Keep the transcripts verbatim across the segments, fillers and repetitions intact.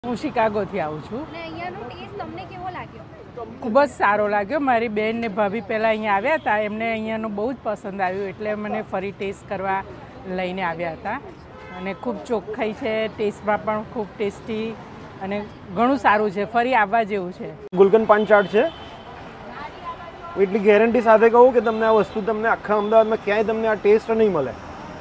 હું શિકાગોથી આવું છું અને અહીંયાનો ટેસ્ટ તમને કેવો લાગ્યો? ખૂબ જ સારો લાગ્યો. મારી બેન ને ભાભી પહેલાં અહીંયા આવ્યા હતા, એમને અહીંયાનું બહુ જ પસંદ આવ્યું એટલે મને ફરી ટેસ્ટ કરવા લઈને આવ્યા હતા. અને ખૂબ ચોખ્ખાઈ છે, ટેસ્ટમાં પણ ખૂબ ટેસ્ટી અને ઘણું સારું છે, ફરી આવવા જેવું છે. ગુલકંદ પાન ચાટ છે. એટલી ગેરંટી સાથે કહું કે તમને આ વસ્તુ તમને આખા અમદાવાદમાં ક્યાંય તમને આ ટેસ્ટ નહીં મળે.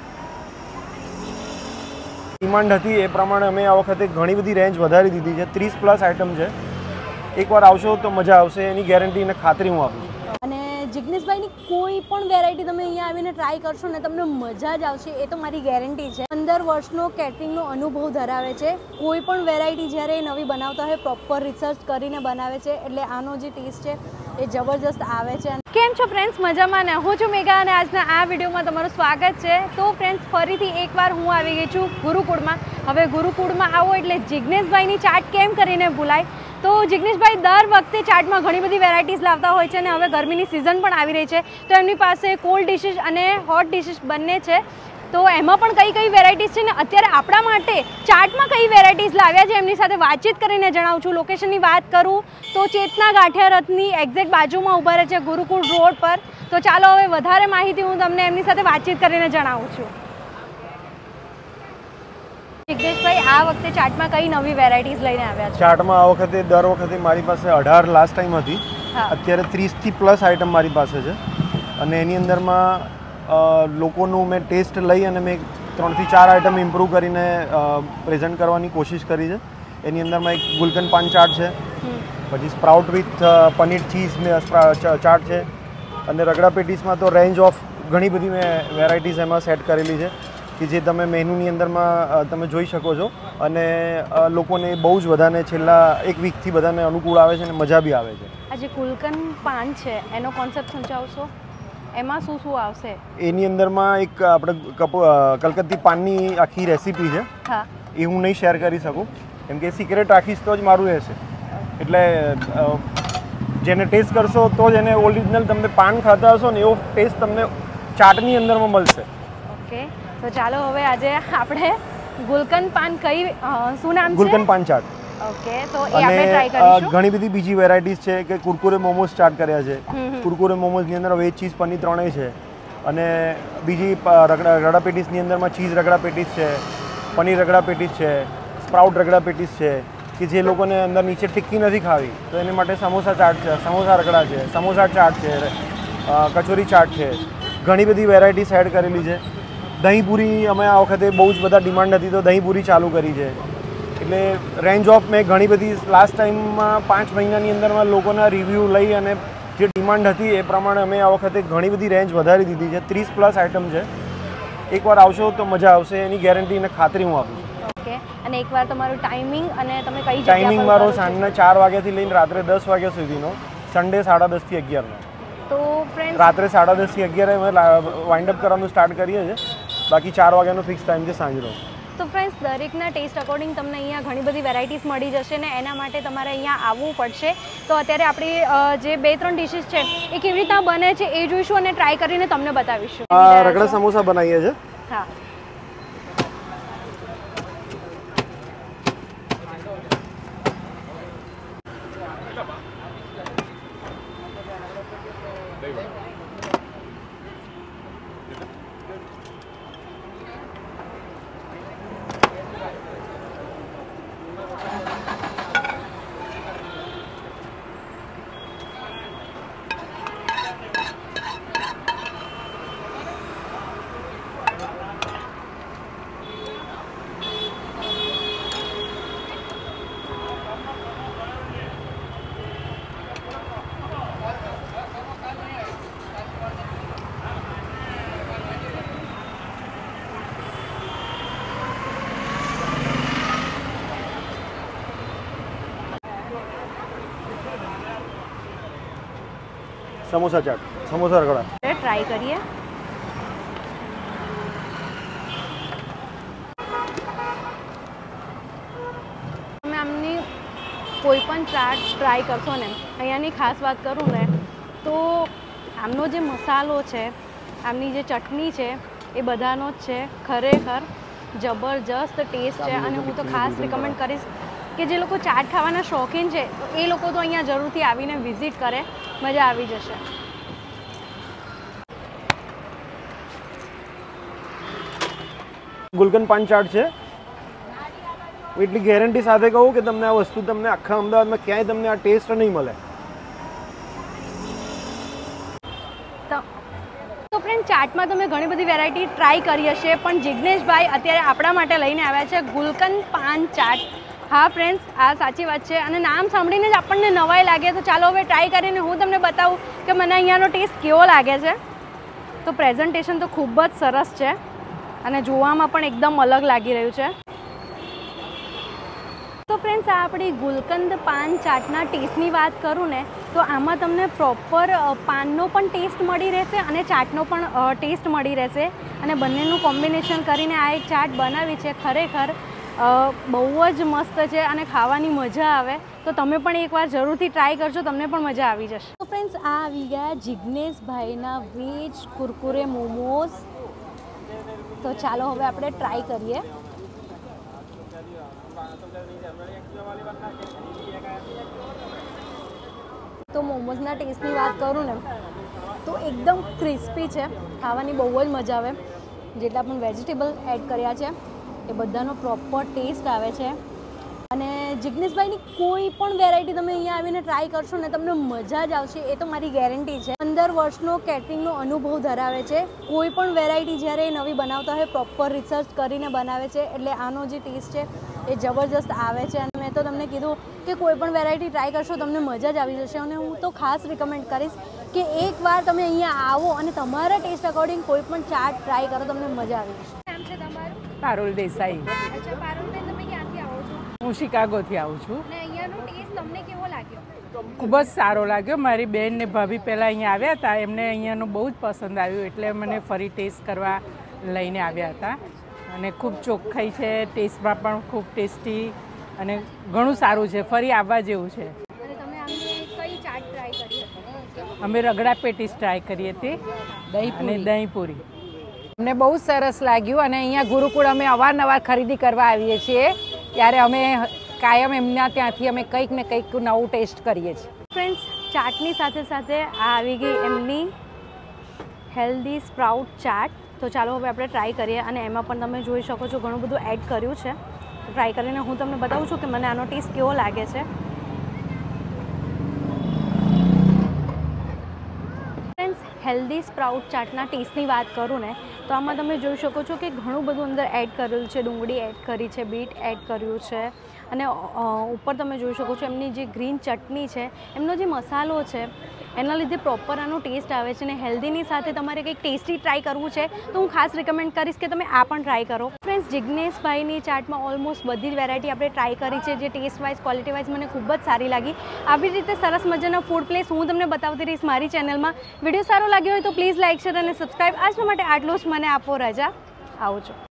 ડિમાન્ડ હતી એ પ્રમાણે અમે આ વખતે ઘણી બધી રેન્જ વધારી દીધી છે. ત્રીસ પ્લસ આઇટમ છે. એકવાર આવશો તો મજા આવશે, એની ગેરંટી અને ખાતરી હું આપું છું. અને જિગ્નેશભાઈની કોઈ પણ વેરાયટી તમે અહીંયા આવીને ટ્રાય કરશો ને તમને મજા જ આવશે, એ તો મારી ગેરંટી છે. પંદર વર્ષનો કેટરિંગનો અનુભવ ધરાવે છે. કોઈ પણ વેરાયટી જ્યારે એ નવી બનાવતા હોય પ્રોપર રિસર્ચ કરીને બનાવે છે, એટલે આનો જે ટેસ્ટ છે એ જબરજસ્ત આવે છે. કેમ છો ફ્રેન્ડ્સ? મજામાં ને? હું છું મેઘા અને આજના આ વિડીયોમાં તમારું સ્વાગત છે. તો ફ્રેન્ડ્સ, ફરીથી એકવાર હું આવી ગઈ છું ગુરુકુળમાં. હવે ગુરુકુળમાં આવો એટલે જિગ્નેશભાઈની ચાટ કેમ કરીને ભૂલાય. તો જિગ્નેશભાઈ દર વખતે ચાટમાં ઘણી બધી વેરાયટીઝ લાવતા હોય છે અને હવે ગરમીની સિઝન પણ આવી રહી છે, તો એમની પાસે કોલ્ડ ડિશિસ અને હોટ ડિશિસ બંને છે. તો એમાં પણ કઈ કઈ વેરાયટીઝ છે ને અત્યારે આપણા માટે ચાટમાં કઈ વેરાયટીઝ લાવ્યા છે એમની સાથે વાતચીત કરીને જણાવું છું. લોકેશનની વાત કરું તો ચેતના ગાંઠિયા રથની એક્ઝેક્ટ બાજુમાં ઊભા રહે છે ગુરુકુળ રોડ પર. તો ચાલો હવે વધારે માહિતી હું તમને એમની સાથે વાતચીત કરીને જણાવું છું. જિગ્નેશભાઈ, આ વખતે ચાટમાં કઈ નવી વેરાયટીઝ લઈને આવ્યા છે? ચાટમાં આ વખતે દર વખતે મારી પાસે અઢાર લાસ્ટ ટાઈમ હતી, અત્યારે ત્રીસથી પ્લસ આઇટમ મારી પાસે છે. અને એની અંદરમાં લોકોનું મેં ટેસ્ટ લઈ અને મેં ત્રણથી ચાર આઇટમ ઇમ્પ્રૂવ કરીને પ્રેઝન્ટ કરવાની કોશિશ કરી છે. એની અંદરમાં એક ગુલકંદ પાન ચાટ છે, પછી sprout with paneer cheese chaat છે, અને રગડા પેટીસમાં તો રેન્જ ઓફ ઘણી બધી મેં વેરાયટીઝ એમાં સેટ કરેલી છે કે જે તમે મેનુની અંદરમાં તમે જોઈ શકો છો. અને લોકોને બહુ જ બધાને છેલ્લા એક વીકથી બધાને અનુકૂળ આવે છે અને મજા બી આવે છે. આ જે ગુલકંદ પાન છે એનો કોન્સેપ્ટ સમજાવશો? એમાં શું શું આવશે? એની અંદરમાં એક આપણે કલકત્તી પાનની આખી રેસીપી છે. હા, એ હું નહીં શેર કરી શકું કેમ કે સિક્રેટ રાખીશ તો જ મારું રહેશે. એટલે જેને ટેસ્ટ કરશો તો જ એને ઓરિજિનલ તમને પાન ખાતા હશો ને એવો ટેસ્ટ તમને ચાટની અંદરમાં મળશે. ઓકે, તો ચાલો હવે આજે આપણે ગુલકંદ પાન કઈ શું નામ છે? ગુલકંદ પાન ચાટ. ઓકે, તો એ આપણે ટ્રાય કરીશું. ઘણી બધી બીજી વેરાયટીઝ છે કે કુરકુરે મોમોસ સ્ટાર્ટ કર્યા છે. કુરકુરે મોમોસની અંદર વેજ ચીઝ પનીર ત્રણેય છે. અને બીજી રગડા રગડા પેટીસની અંદરમાં ચીઝ રગડા પેટીસ છે, પનીર રગડા પેટીસ છે, સ્પ્રાઉટ રગડા પેટીસ છે કે જે લોકોને અંદર નીચે ટિક્કી નથી ખાવી તો એને માટે સમોસા ચાટ છે, સમોસા રગડા છે, સમોસા ચાટ છે, કચોરી ચાટ છે. ઘણી બધી વેરાયટીઝ એડ કરેલી છે. દહીંપૂરી અમે આ વખતે બહુ જ બધા ડિમાન્ડ હતી તો દહીંપૂરી ચાલુ કરી છે. એટલે રેન્જ ઓફ મેં ઘણી બધી લાસ્ટ ટાઈમમાં પાંચ મહિનાની અંદરમાં લોકોના રિવ્યૂ લઈ અને જે ડિમાન્ડ હતી એ પ્રમાણે અમે આ વખતે ઘણી બધી રેન્જ વધારી દીધી છે. ત્રીસ પ્લસ આઇટમ છે. એકવાર આવશો તો મજા આવશે, એની ગેરંટી અને ખાતરી હું આપું છું. ઓકે, અને એકવાર તમારું ટાઈમિંગ અને તમે કઈ જગ્યા? ટાઈમિંગ મારો સાંજના ચાર વાગ્યાથી લઈને રાત્રે દસ વાગ્યા સુધીનો, સન્ડે સાડા દસથી અગિયારનો. તો ફ્રેન્ડ રાત્રે સાડા દસથી અગિયારે અમે વાઇન્ડ અપ કરવાનું સ્ટાર્ટ કરીએ છીએ. બાકી ચાર વાગ્યાનો ફિક્સ ટાઈમ છે સાંજનો. તો ફ્રેન્ડ્સ, દરેકના ટેસ્ટ અકોર્ડિંગ તમને અહીંયા ઘણી બધી વેરાયટીઝ મળી જશે ને એના માટે તમારે અહીંયા આવવું પડશે. તો અત્યારે આપણી જે બે ત્રણ ડિશિસ છે એ કેવી રીતના બને છે એ જોઈશું અને ટ્રાય કરીને તમને બતાવીશું. રગડા સમોસા બનાવીએ છીએ. હા, સમોસા ચાટ, સમોસા રગડા ટ્રાય કરીએ. તમે આમની કોઈ પણ ચાટ ટ્રાય કરશો ને, અહીંયાની ખાસ વાત કરું ને તો આમનો જે મસાલો છે, આમની જે ચટણી છે એ બધાનો જ છે. ખરેખર જબરજસ્ત ટેસ્ટ છે અને હું તો ખાસ રિકમેન્ડ કરીશ કે જે લોકો ચાટ ખાવાના શોખીન છે તો એ લોકો તો અહીંયા જરૂરથી આવીને વિઝિટ કરે, મજા આવી જશે. ગુલકંદ પાન ચાટ છે. એટલી ગેરંટી સાથે કહું કે તમને આ વસ્તુ તમને આખા અમદાવાદમાં ક્યાંય તમને આ ટેસ્ટ નહીં મળે. તો ફ્રેન્ડ, ચાટમાં તમે ઘણી બધી વેરાયટી ટ્રાય કરી હશે, પણ જિગ્નેશભાઈ અત્યારે આપણા માટે લઈને આવ્યા છે ગુલકંદ પાન ચાટ. હા ફ્રેન્ડ્સ, આ સાચી વાત છે અને નામ સાંભળીને જ આપણને નવાઈ લાગે. તો ચાલો હવે ટ્રાય કરીને હું તમને બતાવું કે મને અહીંયાનો ટેસ્ટ કેવો લાગે છે. તો પ્રેઝન્ટેશન તો ખૂબ જ સરસ છે અને જોવામાં પણ એકદમ અલગ લાગી રહ્યું છે. તો ફ્રેન્ડ્સ, આ આપણી ગુલકંદ પાન ચાટના ટેસ્ટની વાત કરું ને તો આમાં તમને પ્રોપર પાનનો પણ ટેસ્ટ મળી રહેશે અને ચાટનો પણ ટેસ્ટ મળી રહેશે અને બંનેનું કોમ્બિનેશન કરીને આ એક ચાટ બનાવી છે. ખરેખર બહુ જ મસ્ત છે અને ખાવાની મજા આવે. તો તમે પણ એકવાર જરૂરથી ટ્રાય કરજો, તમને પણ મજા આવી જશે. તો ફ્રેન્ડ્સ, આ આવી ગયા જિગ્નેશભાઈના વેજ કુરકુરે મોમોઝ. તો ચાલો હવે આપણે ટ્રાય કરીએ. તો મોમોઝના ટેસ્ટની વાત કરું ને તો એકદમ ક્રિસ્પી છે, ખાવાની બહુ જ મજા આવે. જેટલા પણ વેજીટેબલ એડ કર્યા છે એ બધાનો પ્રોપર ટેસ્ટ આવે છે અને જિગ્નેશભાઈની કોઈ પણ વેરાયટી તમે અહીંયા આવીને ટ્રાય કરશો ને તમને મજા જ આવશે, એ તો મારી ગેરંટી છે. પંદર વર્ષનો કેટરિંગનો અનુભવ ધરાવે છે. કોઈ પણ વેરાયટી જ્યારે એ નવી બનાવતા હોય પ્રોપર રિસર્ચ કરીને બનાવે છે, એટલે આનો જે ટેસ્ટ છે એ જબરજસ્ત આવે છે. અને મેં તો તમને કીધું કે કોઈ પણ વેરાયટી ટ્રાય કરશો તમને મજા જ આવી જશે અને હું તો ખાસ રિકમેન્ડ કરીશ કે એકવાર તમે અહીંયા આવો અને તમારા ટેસ્ટ અકોર્ડિંગ કોઈ પણ ચાટ ટ્રાય કરો, તમને મજા આવી જશે. નામ છે તમારું? પારુલ દેસાઈ. અચ્છા પારુલબેન, તમે ક્યાંથી આવો છો? હું શિકાગોથી આવું છું. અને અહીંયાનો ટેસ્ટ તમને કેવો લાગ્યો? ખૂબ જ સારો લાગ્યો. મારી બેન ને ભાભી પહેલાં અહીંયા આવ્યા હતા, એમને અહીંયાનું બહુ જ પસંદ આવ્યું એટલે મને ફરી ટેસ્ટ કરવા લઈને આવ્યા હતા. અને ખૂબ ચોખ્ખાઈ છે, ટેસ્ટમાં પણ ખૂબ ટેસ્ટી અને ઘણું સારું છે, ફરી આવવા જેવું છે. અને તમે આમને કઈ ચાટ ટ્રાય કરી હતી? અમે રગડા પેટીસ ટ્રાય કરી હતી અને દહીંપૂરી. અમને બહુ સરસ લાગ્યું અને અહીંયા ગુરુકુળ અમે અવારનવાર ખરીદી કરવા આવીએ છીએ, ત્યારે અમે કાયમ એમના ત્યાંથી અમે કંઈક ને કંઈક નવું ટેસ્ટ કરીએ છીએ. ફ્રેન્ડ્સ, ચાટની સાથે સાથે આ આવી ગઈ એમની હેલ્ધી સ્પ્રાઉટ ચાટ. તો ચાલો હવે આપણે ટ્રાય કરીએ અને એમાં પણ તમે જોઈ શકો છો ઘણું બધું એડ કર્યું છે. ટ્રાય કરીને હું તમને બતાવું છું કે મને આનો ટેસ્ટ કેવો લાગે છે. ફ્રેન્ડ્સ, હેલ્ધી સ્પ્રાઉટ ચાટના ટેસ્ટની વાત કરું ને તો આમાં તમે જોઈ શકો છો કે ઘણું બધું અંદર એડ કરેલું છે. ડુંગળી એડ કરી છે, બીટ એડ કર્યું છે અને ઉપર તમે જોઈ શકો છો એમની જે ગ્રીન ચટણી છે, એમનો જે મસાલો છે એના લીધે પ્રોપર આનો ટેસ્ટ આવે છે. અને હેલ્ધીની સાથે તમારે કંઈક ટેસ્ટી ટ્રાય કરવું છે તો હું ખાસ રિકમેન્ડ કરીશ કે તમે આ પણ ટ્રાય કરો. ફ્રેન્ડ્સ, જિગ્નેશભાઈની ચાટમાં ઓલમોસ્ટ બધી જ વેરાયટી આપણે ટ્રાય કરી છે, જે ટેસ્ટ વાઇઝ ક્વોલિટી વાઇઝ મને ખૂબ જ સારી લાગી. આવી રીતે સરસ મજાના ફૂડ પ્લેસ હું તમને બતાવતી રહીશ મારી ચેનલમાં. વિડીયો સારો લાગ્યો હોય તો પ્લીઝ લાઇક, શેર અને સબસ્ક્રાઈબ. આજના માટે આટલું જ. મને આપો રજા. આવું છું.